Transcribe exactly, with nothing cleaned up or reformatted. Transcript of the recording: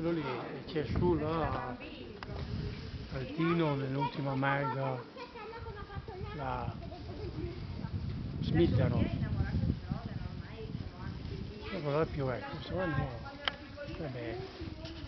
quello lì, e c'è su là, Altino nell'ultima merga, la Smizzano, quello è più vecchio, questo è nuovo, è bello.